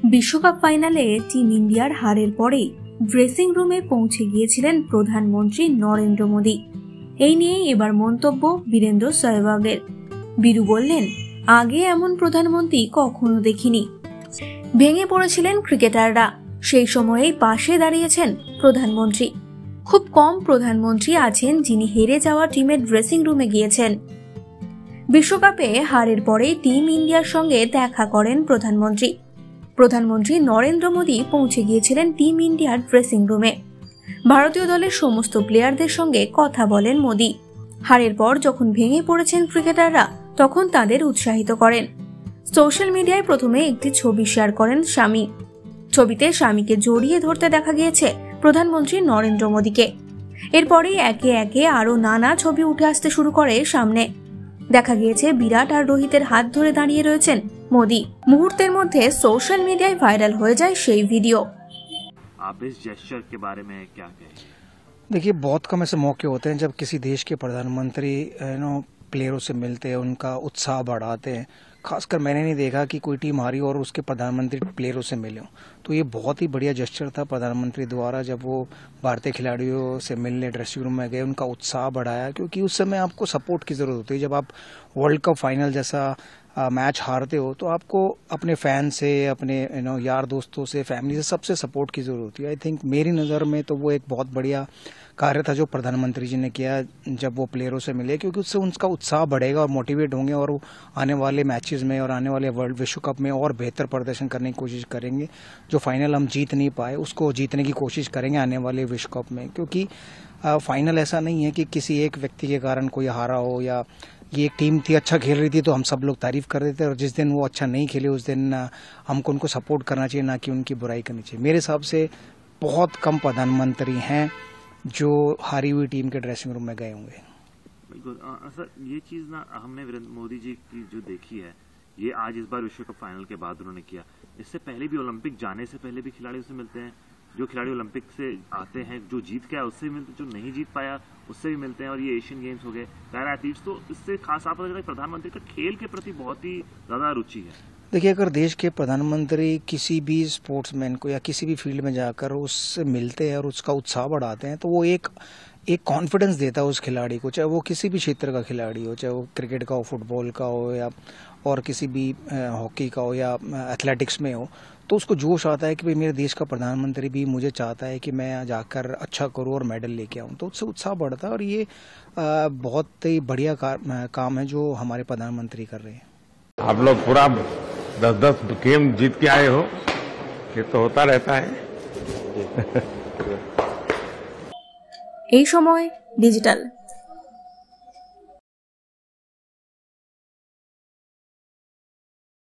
বিশ্বকাপ ফাইনালে টিম ইন্ডিয়ার হারের পরেই ড্রেসিং রুমে পৌঁছে গিয়েছিলেন প্রধানমন্ত্রী নরেন্দ্র মোদী। এই নিয়ে এবার মন্তব্য বীরেন্দ্র সেহবাগের। বীরু বললেন, আগে এমন প্রধানমন্ত্রী কখনো দেখিনি। ভেঙে পড়েছিলেন ক্রিকেটাররা, সেই সময়েই পাশে দাঁড়িয়েছেন প্রধানমন্ত্রী। খুব কম প্রধানমন্ত্রী আছেন যিনি হেরে যাওয়া টিমের ড্রেসিং রুমে গিয়েছেন। বিশ্বকাপে হারের পরেই টিম ইন্ডিয়ার সঙ্গে দেখা করেন প্রধানমন্ত্রী। প্রধানমন্ত্রী নরেন্দ্র মোদী পৌঁছে গিয়েছিলেন টিম ইন্ডিয়ার ড্রেসিং রুমে। ভারতীয় দলের সমস্ত প্লেয়ারদের সঙ্গে কথা বলেন মোদী। হারের পর যখন ভেঙে পড়েছেন ক্রিকেটাররা, তখন তাদের উৎসাহিত করেন। সোশ্যাল মিডিয়ায় প্রথমে একটি ছবি শেয়ার করেন স্বামী। ছবিতে স্বামীকে জড়িয়ে ধরতে দেখা গিয়েছে প্রধানমন্ত্রী নরেন্দ্র মোদীকে। এরপরেই একে একে আরো নানা ছবি উঠে আসতে শুরু করে সামনে। দেখা গিয়েছে বিরাট আর রোহিতের হাত ধরে দাঁড়িয়ে রয়েছেন মোদী। মুহূর্তের মধ্যে সোশ্যাল মিডিয়ায় ভাইরাল হয়ে যায় সেই ভিডিও। आप इस जेस्चर के बारे में क्या कहें? देखिए, बहुत कम ऐसे मौके होते हैं जब किसी देश के प्रधानमंत्री प्लेयरों से मिलते हैं, उनका उत्साह बढ़ाते हैं। खासकर मैंने नहीं देखा कि कोई टीम हारी और उसके प्रधानमंत्री प्लेयरों से मिले हों। तो ये बहुत ही बढ़िया जेस्चर था प्रधानमंत्री द्वारा, जब वो भारतीय खिलाड़ियों से मिलने ड्रेसिंग रूम में गए, उनका उत्साह बढ़ाया। क्योंकि उस समय आपको सपोर्ट की जरूरत होती है। जब आप वर्ल्ड कप फाइनल जैसा मैच हारते हो तो आपको अपने फैन से, अपने यार दोस्तों से, फैमिली से, सबसे सपोर्ट की जरूरत होती है। आई थिंक मेरी नज़र में तो वो एक बहुत बढ़िया कार्य था जो प्रधानमंत्री जी ने किया जब वो प्लेयरों से मिले, क्योंकि उससे उनका उत्साह बढ़ेगा और मोटिवेट होंगे और वो आने वाले मैचेस में और आने वाले वर्ल्ड विश्व कप में और बेहतर प्रदर्शन करने की कोशिश करेंगे। जो फाइनल हम जीत नहीं पाए उसको जीतने की कोशिश करेंगे आने वाले विश्व कप में। क्योंकि फाइनल ऐसा नहीं है कि किसी एक व्यक्ति के कारण कोई हारा हो, या ये एक टीम थी, अच्छा खेल रही थी तो हम सब लोग तारीफ कर रहे थे, और जिस दिन वो अच्छा नहीं खेले उस दिन हमको उनको सपोर्ट करना चाहिए, ना कि उनकी बुराई करनी चाहिए। मेरे हिसाब से बहुत कम प्रधानमंत्री हैं जो हारी हुई टीम के ड्रेसिंग रूम में गए होंगे। बिल्कुल सर, ये चीज ना हमने मोदी जी की जो देखी है, ये आज इस बार विश्व कप फाइनल के बाद उन्होंने किया। इससे पहले भी ओलंपिक जाने से पहले भी खिलाड़ियों से मिलते हैं। जो खिलाड़ी ओलंपिक से आते हैं, जो जीत के आया उससे भी मिलते हैं, जो नहीं जीत पाया उससे भी मिलते हैं। और ये एशियन गेम्स हो गए, पैरा एथलीट्स, तो इससे खास आप प्रधानमंत्री का खेल के प्रति बहुत ही ज्यादा रुचि है। देखिए, अगर देश के प्रधानमंत्री किसी भी स्पोर्ट्समैन को या किसी भी फील्ड में जाकर उससे मिलते हैं और उसका उत्साह बढ़ाते हैं, तो वो एक कॉन्फिडेंस देता है उस खिलाड़ी को, चाहे वो किसी भी क्षेत्र का खिलाड़ी हो, चाहे वो क्रिकेट का हो, फुटबॉल का हो, या और किसी भी हॉकी का हो, या एथलेटिक्स में हो। तो उसको जोश आता है कि भाई मेरे देश का प्रधानमंत्री भी मुझे चाहता है कि मैं जाकर अच्छा करूं और मेडल लेके आऊं, तो उससे उत्साह बढ़ता है। और ये बहुत ही बढ़िया काम है जो हमारे प्रधानमंत्री कर रहे हैं। आप लोग पूरा 10-10 गेम जीत के आए हो, ये तो होता रहता है। এই সময় ডিজিটাল।